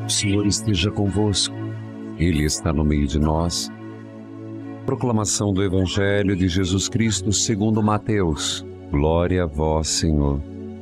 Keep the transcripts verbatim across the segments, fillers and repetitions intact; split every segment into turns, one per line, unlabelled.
O Senhor esteja convosco. Ele está no meio de nós. Proclamação do Evangelho de Jesus Cristo segundo Mateus. Glória a vós, Senhor.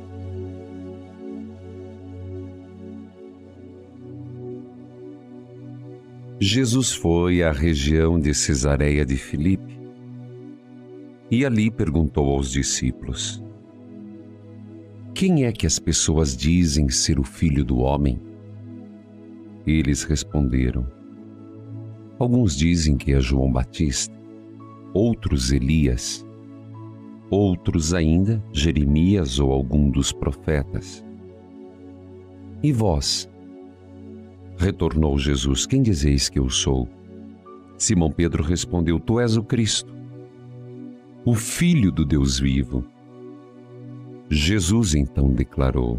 Jesus foi à região de Cesareia de Filipe e ali perguntou aos discípulos: quem é que as pessoas dizem ser o Filho do Homem? Eles responderam: alguns dizem que é João Batista, outros Elias, outros ainda Jeremias ou algum dos profetas. E vós? Retornou Jesus: quem dizeis que eu sou? Simão Pedro respondeu: tu és o Cristo, o Filho do Deus vivo. Jesus então declarou: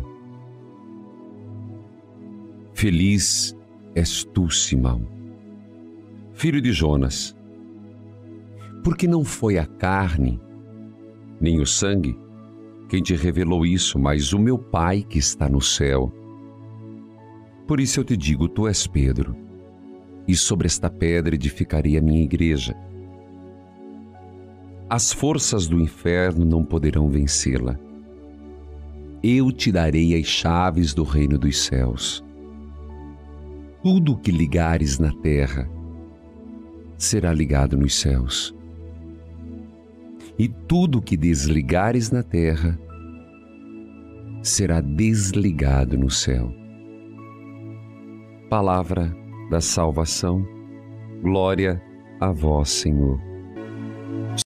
feliz és tu, Simão, filho de Jonas, porque não foi a carne, nem o sangue, quem te revelou isso, mas o meu Pai que está no céu. Por isso eu te digo, tu és Pedro, e sobre esta pedra edificarei a minha igreja. As forças do inferno não poderão vencê-la. Eu te darei as chaves do reino dos céus. Tudo o que ligares na terra será ligado nos céus, e tudo o que desligares na terra será desligado no céu. Palavra da salvação. Glória a vós, Senhor.